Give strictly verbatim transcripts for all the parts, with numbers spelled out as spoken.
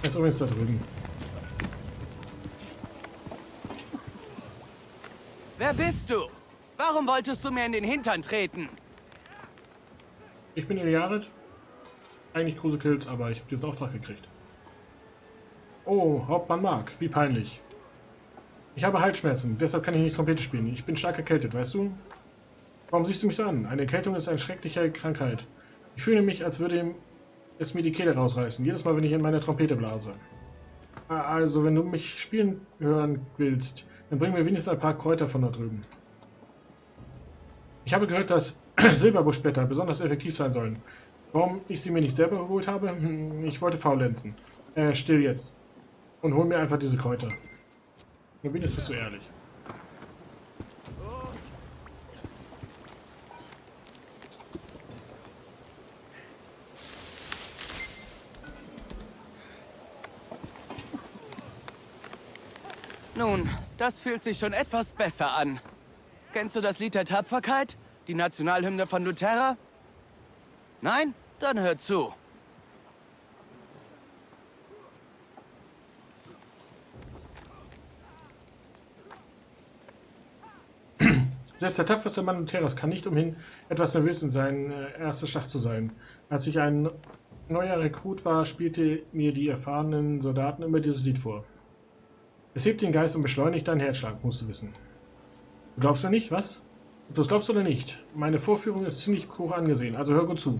Er ist übrigens da drüben. Wer bist du? Warum wolltest du mir in den Hintern treten? Ich bin Eliaret. Eigentlich Kruse Kills, aber ich habe diesen Auftrag gekriegt. Oh, Hauptmann Mark, wie peinlich. Ich habe Halsschmerzen, deshalb kann ich nicht Trompete spielen. Ich bin stark erkältet, weißt du? Warum siehst du mich so an? Eine Erkältung ist eine schreckliche Krankheit. Ich fühle mich, als würde es mir die Kehle rausreißen, jedes Mal, wenn ich in meine Trompete blase. Also, wenn du mich spielen hören willst, dann bring mir wenigstens ein paar Kräuter von da drüben. Ich habe gehört, dass Silberbuschblätter besonders effektiv sein sollen. Warum ich sie mir nicht selber geholt habe? Ich wollte faulenzen. Äh, still jetzt. Und hol mir einfach diese Kräuter. Nur wenigstens bist du ehrlich. Nun, das fühlt sich schon etwas besser an. Kennst du das Lied der Tapferkeit? Die Nationalhymne von Luterra? Nein? Dann hör zu. Selbst der tapferste Mann Lutheras kann nicht umhin, etwas nervös in seinen äh, erster Schlacht zu sein. Als ich ein neuer Rekrut war, spielte mir die erfahrenen Soldaten immer dieses Lied vor. Es hebt den Geist und beschleunigt deinen Herzschlag, musst du wissen. Du glaubst mir nicht, was? Ob du es glaubst oder nicht, meine Vorführung ist ziemlich hoch angesehen, also hör gut zu.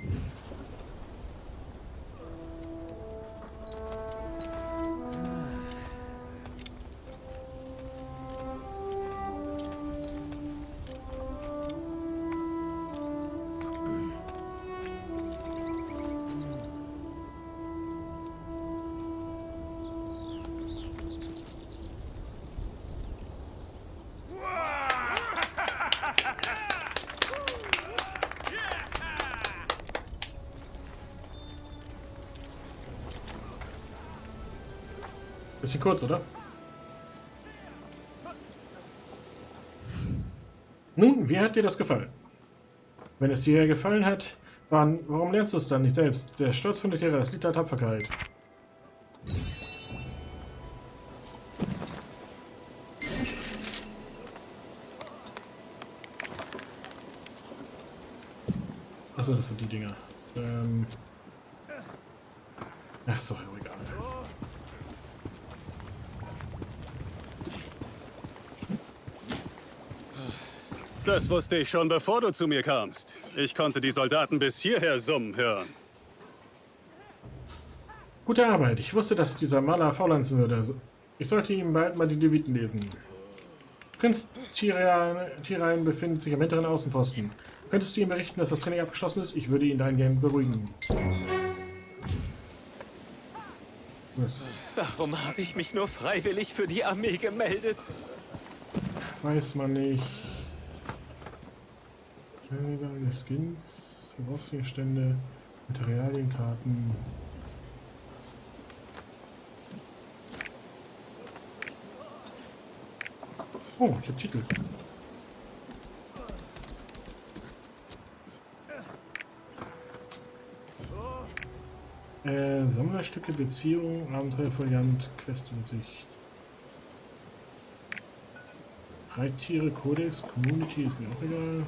Bisschen kurz, oder? Nun, wie hat dir das gefallen? Wenn es dir gefallen hat, wann, warum lernst du es dann nicht selbst? Der Stolz von der Tiere, das Lied der Tapferkeit. Achso, das sind die Dinger. Ähm Ach so, egal. Das wusste ich schon, bevor du zu mir kamst. Ich konnte die Soldaten bis hierher summen hören. Gute Arbeit. Ich wusste, dass dieser Maler faulenzen würde. Ich sollte ihm bald mal die Leviten lesen. Prinz Tirain befindet sich am hinteren Außenposten. Könntest du ihm berichten, dass das Training abgeschlossen ist? Ich würde ihn dahingehend beruhigen. Was? Warum habe ich mich nur freiwillig für die Armee gemeldet? Weiß man nicht. Skins, Vorausgegenstände, Materialienkarten. Oh, ich habe Titel. Äh, Sammlerstücke, Beziehung, Abenteuerfoliant, Questübersicht. Reittiere, Codex, Community, ist mir auch egal.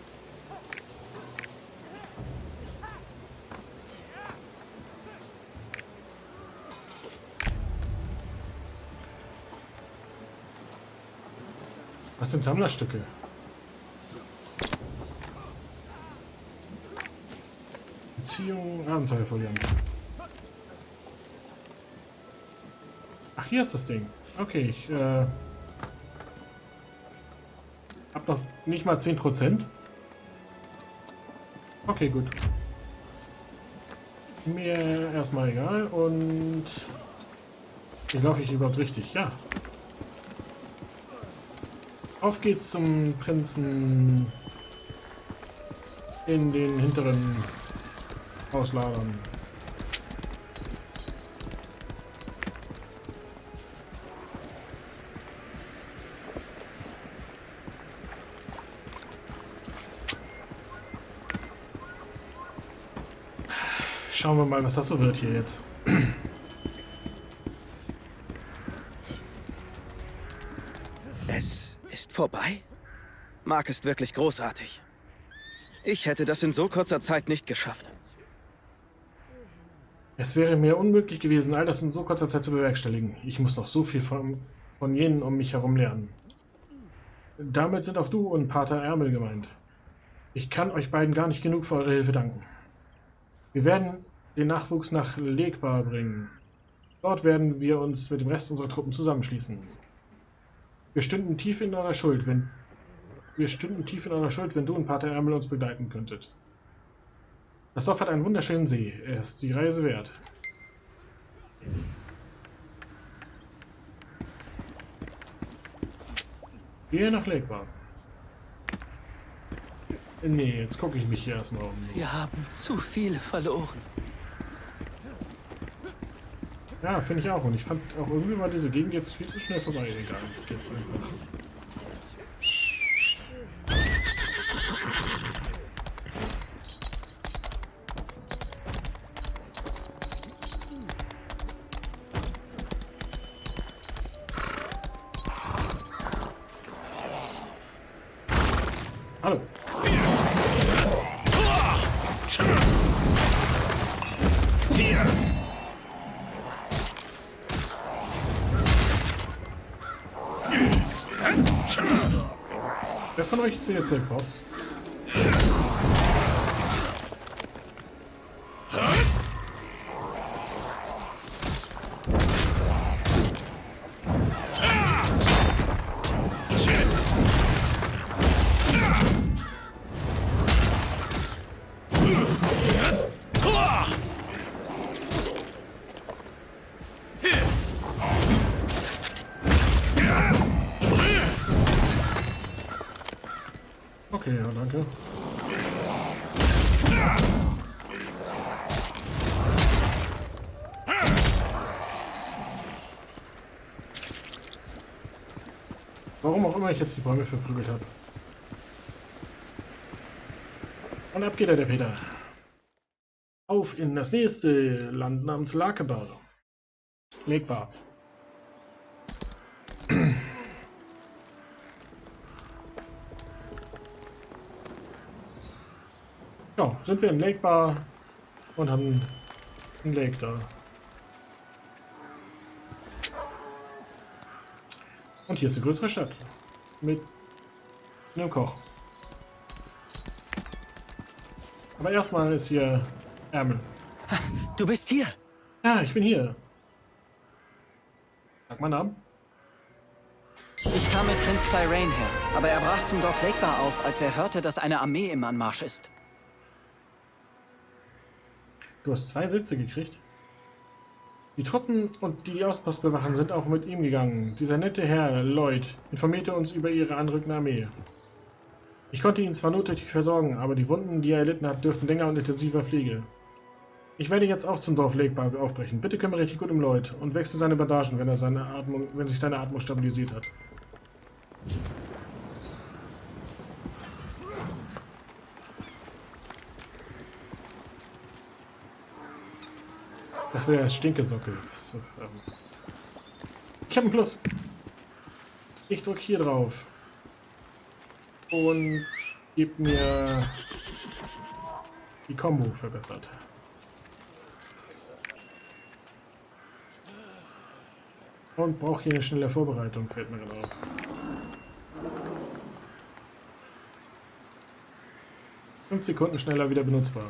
Was sind Sammlerstücke? Beziehung, Abenteuerfoliant. Ach, hier ist das Ding. Okay, ich äh, hab noch nicht mal zehn Prozent. Okay, gut. Mir erstmal egal und wie laufe ich überhaupt richtig? Ja. Auf geht's zum Prinzen in den hinteren Auslagern. Schauen wir mal, was das so wird hier jetzt. vorbei? Mark ist wirklich großartig. Ich hätte das in so kurzer Zeit nicht geschafft. Es wäre mir unmöglich gewesen, all das in so kurzer Zeit zu bewerkstelligen. Ich muss noch so viel von, von jenen um mich herum lernen. Damit sind auch du und Pater Ärmel gemeint. Ich kann euch beiden gar nicht genug für eure Hilfe danken. Wir werden den Nachwuchs nach Legbar bringen. Dort werden wir uns mit dem Rest unserer Truppen zusammenschließen. Wir stünden tief in eurer Schuld, wenn wir stünden tief in eurer Schuld, wenn du und Pater Ärmel uns begleiten könntet. Das Dorf hat einen wunderschönen See. Er ist die Reise wert. Gehe nach Legbar. Nee, jetzt gucke ich mich hier erstmal um. Wir haben zu viele verloren. Ja, finde ich auch. Und ich fand auch irgendwie war diese Gegend jetzt viel zu schnell vorbei. Egal, geht's einfach. Hallo. Wer von euch ist jetzt der Boss? Okay, ja, danke. Warum auch immer ich jetzt die Bäume verprügelt habe. Und ab geht er, der Peter. Auf in das nächste Land namens Lakebar. Legbar. Ja, sind wir in Legbar und haben ein Lake da. Und hier ist eine größere Stadt. Mit einem Koch. Aber erstmal ist hier Ärmel. Du bist hier. Ja, ich bin hier. Sag mal Namen. Ich kam mit Prinz Tyrain her, aber er brach zum Dorf Legbar auf, als er hörte, dass eine Armee im Anmarsch ist. Du hast zwei Sitze gekriegt. Die Truppen und die die Auspost bewachen sind auch mit ihm gegangen. Dieser nette Herr, Lloyd, informierte uns über ihre anrückende Armee. Ich konnte ihn zwar notdürftig versorgen, aber die Wunden, die er erlitten hat, dürften länger und intensiver Pflege. Ich werde jetzt auch zum Dorf Legbar aufbrechen. Bitte kümmere dich gut um Lloyd und wechsle seine Bandagen, wenn, er seine Atmung, wenn sich seine Atmung stabilisiert hat. Ach, der Stinkesockel. So, ähm. Ich habe einen Plus. Ich drücke hier drauf. Und gib mir die Combo verbessert. Und brauche hier eine schnelle Vorbereitung, fällt mir gerade auf. Fünf Sekunden schneller wieder benutzbar.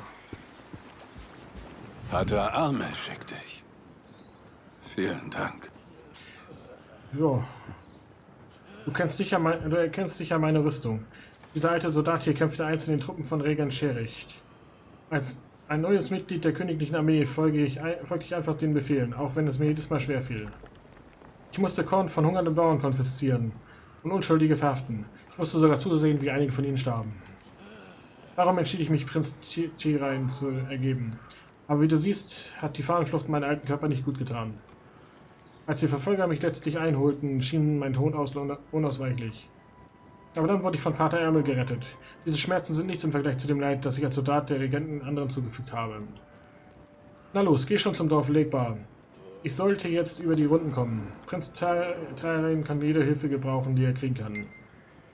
Pater Ärmel schickt dich. Vielen Dank. Ja. Du kennst sicher mein, du erkennst sicher meine Rüstung. Dieser alte Soldat hier kämpfte einst in den Truppen von Regan Schericht. Als ein neues Mitglied der königlichen Armee folge ich, folge ich einfach den Befehlen, auch wenn es mir jedes Mal schwer fiel. Ich musste Korn von hungernden Bauern konfiszieren und Unschuldige verhaften. Ich musste sogar zusehen, wie einige von ihnen starben. Darum entschied ich mich, Prinz Tyrain zu ergeben. Aber wie du siehst, hat die Fahnenflucht meinen alten Körper nicht gut getan. Als die Verfolger mich letztlich einholten, schien mein Tod unausweichlich. Aber dann wurde ich von Pater Ärmel gerettet. Diese Schmerzen sind nichts im Vergleich zu dem Leid, das ich als Soldat der Regenten anderen zugefügt habe. Na los, geh schon zum Dorf Legbar. Ich sollte jetzt über die Runden kommen. Prinz Tyrain kann jede Hilfe gebrauchen, die er kriegen kann.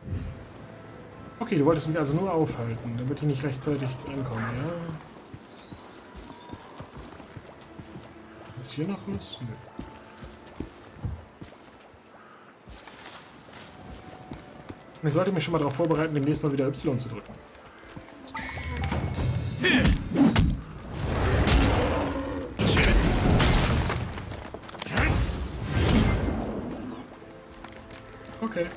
Okay, du wolltest mich also nur aufhalten, damit ich nicht rechtzeitig ankomme, ja? Ist hier noch was? Nö. Ich sollte mich schon mal darauf vorbereiten, demnächst mal wieder Y zu drücken. Okay.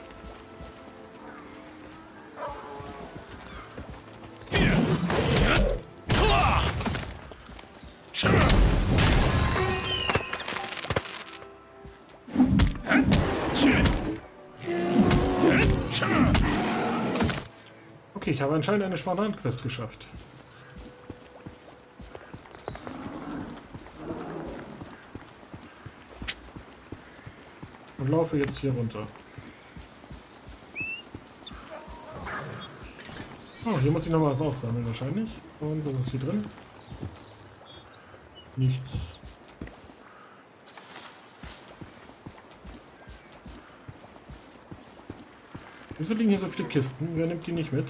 Okay, ich habe anscheinend eine Spartan-Quest geschafft. Und laufe jetzt hier runter. Oh, hier muss ich noch mal was aufsammeln wahrscheinlich. Und was ist hier drin? Nichts. Wieso liegen hier so viele Kisten? Wer nimmt die nicht mit?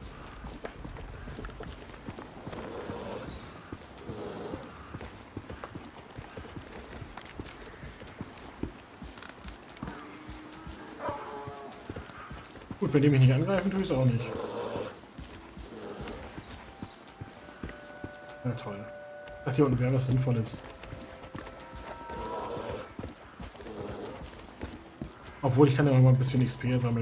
Gut, wenn die mich nicht angreifen, tue ich es auch nicht. Na toll. Ach, hier unten wäre was Sinnvolles. Obwohl, ich kann ja noch mal ein bisschen X P sammeln.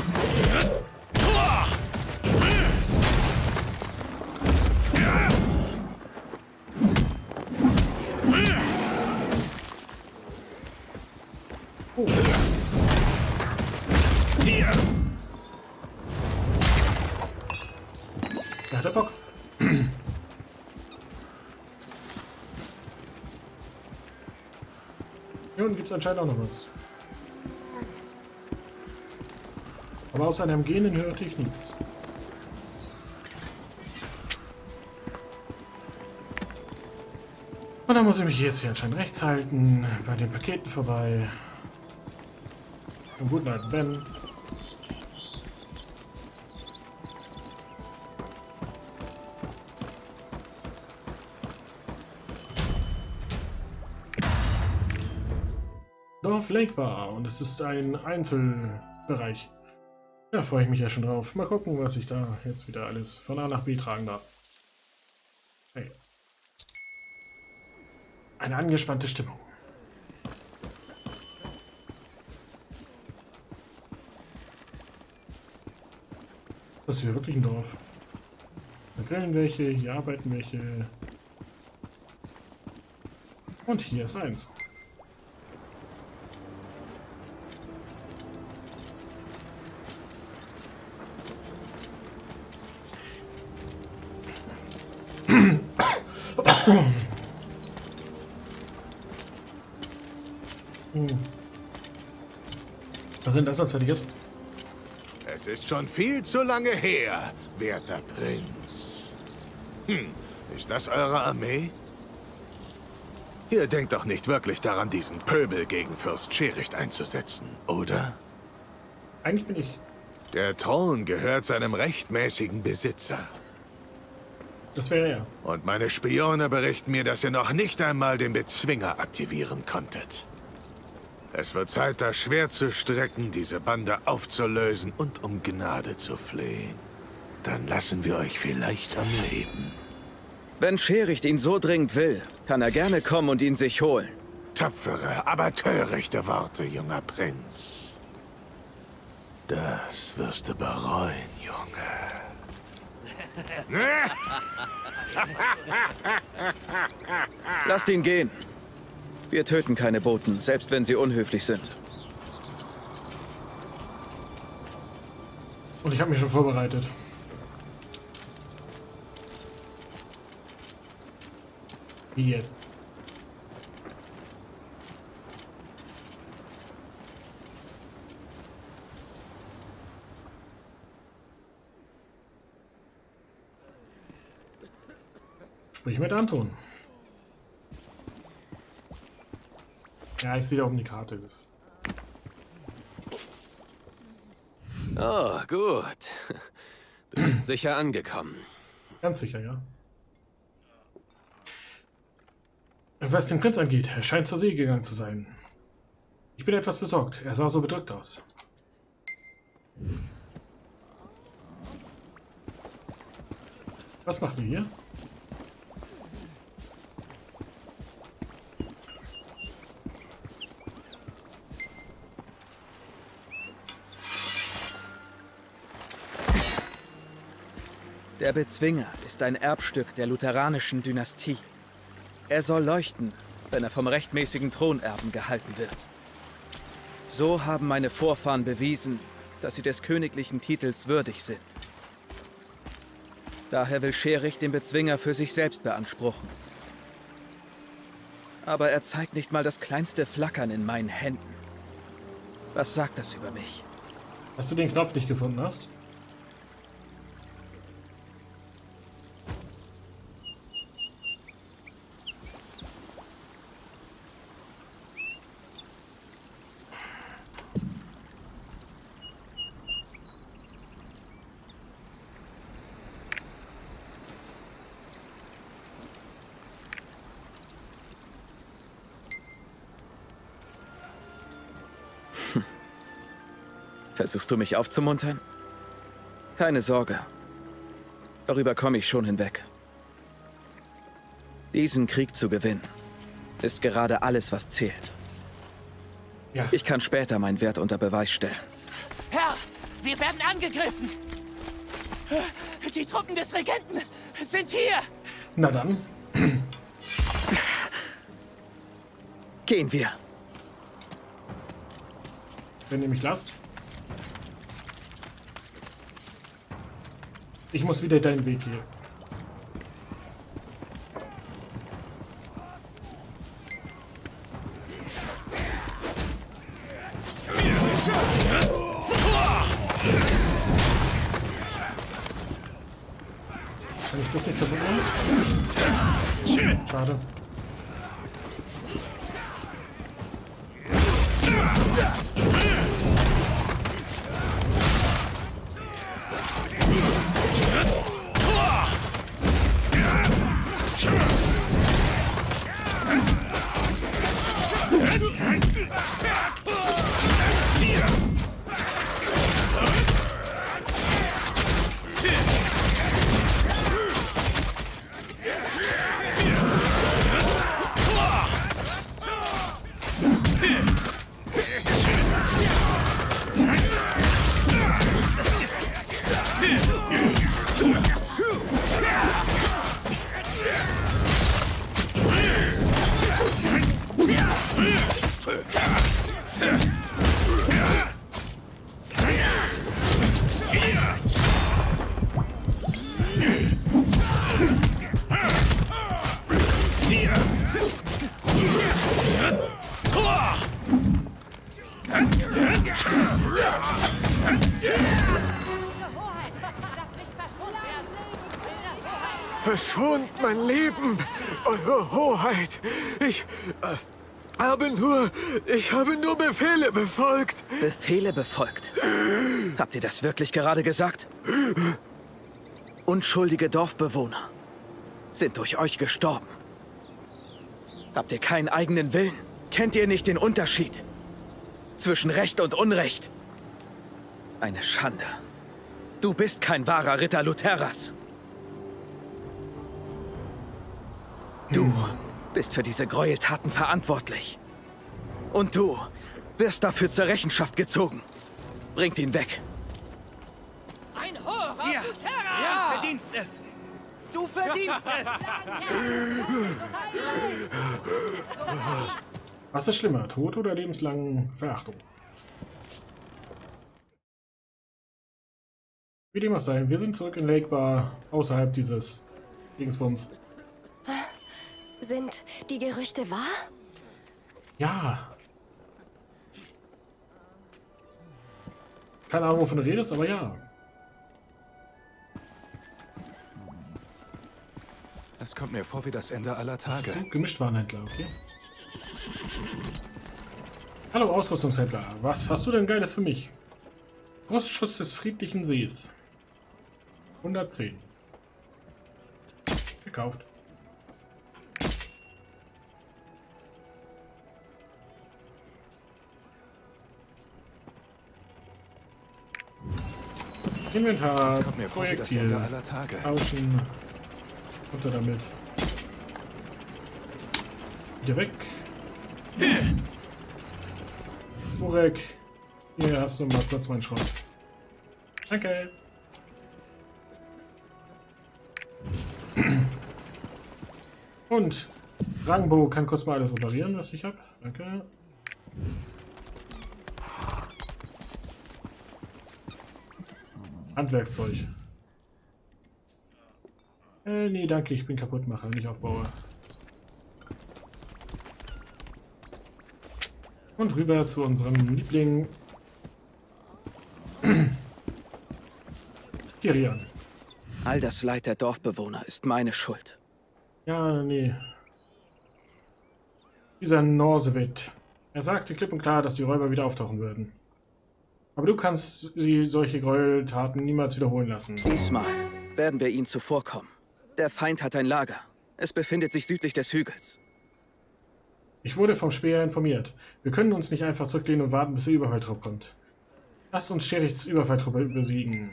Oh. Da hat er Bock. Hier unten gibt es anscheinend auch noch was. Aber außer einem Genen hörte ich nichts. Und dann muss ich mich jetzt hier anscheinend rechts halten, bei den Paketen vorbei. Und guten alten Ben. Dorf Lake Bar und es ist ein Einzelbereich. Da freue ich mich ja schon drauf. Mal gucken, was ich da jetzt wieder alles von A nach B tragen darf. Hey. Eine angespannte Stimmung. Das ist hier wirklich ein Dorf. Da grillen welche, hier arbeiten welche. Und hier ist eins. Hm. Was sind das sonst fertiges? Es ist schon viel zu lange her, werter Prinz. Hm, ist das eure Armee? Ihr denkt doch nicht wirklich daran, diesen Pöbel gegen Fürst Schericht einzusetzen, oder? Eigentlich bin ich. Der Thron gehört seinem rechtmäßigen Besitzer. Das wäre er. Und meine Spione berichten mir, dass ihr noch nicht einmal den Bezwinger aktivieren konntet. Es wird Zeit, das Schwert zu strecken, diese Bande aufzulösen und um Gnade zu flehen. Dann lassen wir euch vielleicht am Leben. Wenn Schericht ihn so dringend will, kann er gerne kommen und ihn sich holen. Tapfere, aber törichte Worte, junger Prinz. Das wirst du bereuen, Junge. Lasst ihn gehen. Wir töten keine Boten, selbst wenn sie unhöflich sind. Und ich habe mich schon vorbereitet. Wie jetzt? Sprich mit Anton. Ja, ich sehe da oben die Karte. Oh, gut. Du bist sicher angekommen. Ganz sicher, ja. Was den Prinz angeht, er scheint zur See gegangen zu sein. Ich bin etwas besorgt. Er sah so bedrückt aus. Was macht ihr hier? Der Bezwinger ist ein Erbstück der lutheranischen Dynastie. Er soll leuchten, wenn er vom rechtmäßigen Thronerben gehalten wird. So haben meine Vorfahren bewiesen, dass sie des königlichen Titels würdig sind. Daher will Scherich den Bezwinger für sich selbst beanspruchen. Aber er zeigt nicht mal das kleinste Flackern in meinen Händen. Was sagt das über mich? Dass du den Knopf nicht gefunden hast? Versuchst du mich aufzumuntern? Keine Sorge. Darüber komme ich schon hinweg. Diesen Krieg zu gewinnen, ist gerade alles, was zählt. Ja. Ich kann später meinen Wert unter Beweis stellen. Herr, wir werden angegriffen. Die Truppen des Regenten sind hier. Na dann. Gehen wir. Wenn ihr mich lasst. Ich muss wieder deinen Weg gehen. Kann ich das nicht verwundern? Schade. Verschont mein Leben, Eure Hoheit. Ich äh, habe nur, ich habe nur Befehle befolgt. Befehle befolgt? Habt ihr das wirklich gerade gesagt? Unschuldige Dorfbewohner sind durch euch gestorben. Habt ihr keinen eigenen Willen? Kennt ihr nicht den Unterschied zwischen Recht und Unrecht? Eine Schande. Du bist kein wahrer Ritter Lutheras. Du bist für diese Gräueltaten verantwortlich. Und du wirst dafür zur Rechenschaft gezogen. Bringt ihn weg. Ein Hoch auf ja. Luthera! Ja, verdienst es. Du verdienst es. Was ist schlimmer, Tod oder lebenslange Verachtung? Wie dem auch sei, wir sind zurück in Lake Bar, außerhalb dieses Dingsbums. Sind die Gerüchte wahr? Ja. Keine Ahnung, wovon du redest, aber ja. Es kommt mir vor wie das Ende aller Tage. So, Gemischtwarenhändler, okay. Hallo Ausrüstungshändler, was hast du denn Geiles für mich? Brustschutz des friedlichen Sees. hundertzehn. Gekauft. Inventar, Das kommt mir vor wie das Ende Projektil, aller Tage. tauschen, runter damit. Wieder weg. Murek, hier hast du mal kurz meinen Schrott. Danke. Und Rangbo kann kurz mal alles reparieren, was ich habe. Danke. Handwerkszeug. Äh, nee, danke, ich bin Kaputtmacher, nicht Aufbauer. Und rüber zu unserem Liebling. Kirian. All das Leid der Dorfbewohner ist meine Schuld. Ja, nee. Dieser Norsewit. Er sagte klipp und klar, dass die Räuber wieder auftauchen würden. Aber du kannst sie solche Gräueltaten niemals wiederholen lassen. Diesmal werden wir ihnen zuvorkommen. Der Feind hat ein Lager. Es befindet sich südlich des Hügels. Ich wurde vom Speer informiert. Wir können uns nicht einfach zurücklehnen und warten, bis der Überfalltrupp kommt. Lass uns Sheriffs Überfalltruppe besiegen.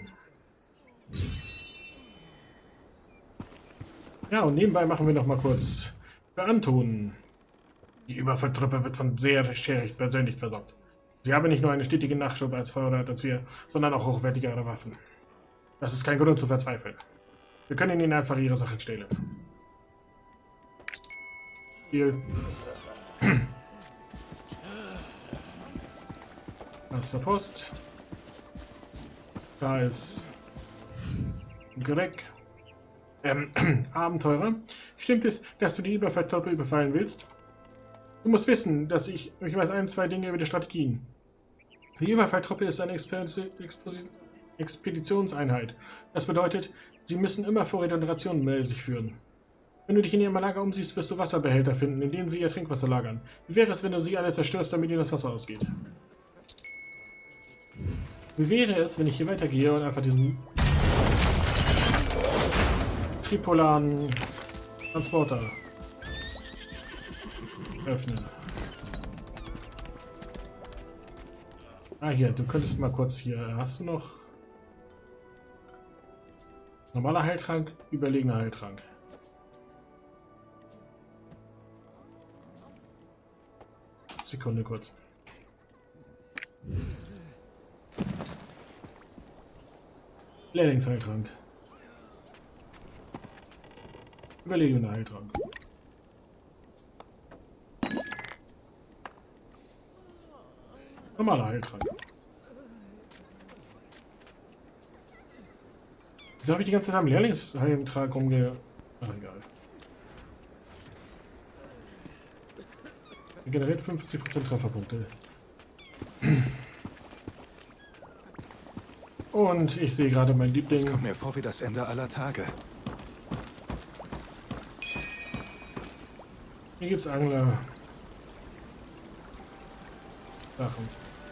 Ja, und nebenbei machen wir noch mal kurz für Anton. Die Überfalltruppe wird von sehr Sheriff persönlich versorgt. Sie haben nicht nur eine stetige Nachschub als Vorrat als wir, sondern auch hochwertigere Waffen. Das ist kein Grund zu verzweifeln. Wir können ihnen einfach ihre Sachen stehlen. Hier. Das war Post. Da ist Greg. Ähm, Abenteurer. Stimmt es, dass du die Überfalltruppe überfallen willst? Du musst wissen, dass ich, ich weiß ein, zwei Dinge über die Strategien. Die Überfalltruppe ist eine Expeditionseinheit. Das bedeutet, sie müssen immer Vorräte und Rationen mit sich führen. Wenn du dich in ihrem Lager umsiehst, wirst du Wasserbehälter finden, in denen sie ihr Trinkwasser lagern. Wie wäre es, wenn du sie alle zerstörst, damit ihnen das Wasser ausgeht? Wie wäre es, wenn ich hier weitergehe und einfach diesen tripolaren Transporter öffne? Ah, hier, du könntest mal kurz hier. Hast du noch normaler Heiltrank, überlegener Heiltrank? Sekunde kurz. Lehrlingsheiltrank. Überlegender Heiltrank. Normaler Heiltrank. Wieso habe ich die ganze Zeit am Lehrlingsheiltrank rumge... Ach, egal. Er generiert fünfzig Prozent Trefferpunkte. Und ich sehe gerade mein Liebling. Das kommt mir vor wie das Ende aller Tage. Hier gibt's Angler. Sachen.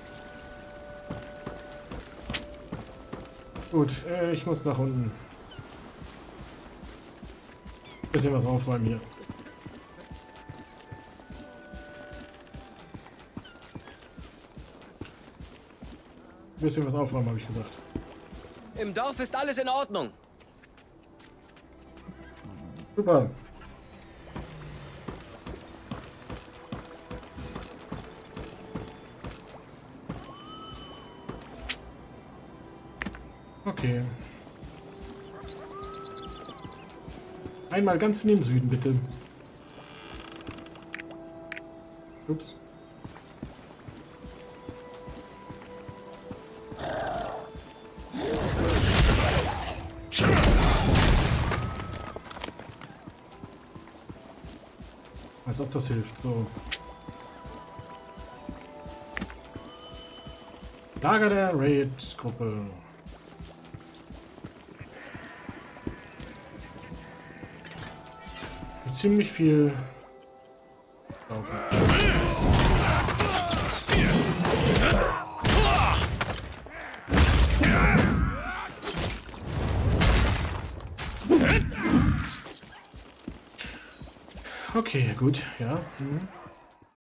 Gut, äh, ich muss nach unten. Bisschen was aufräumen hier. Bisschen was aufräumen, habe ich gesagt. Im Dorf ist alles in Ordnung. Super. Okay. Einmal ganz in den Süden, bitte. Ups. Als ob das hilft. So. Lager der Raid-Gruppe. Ziemlich viel laufen. Okay, gut, ja. Hm.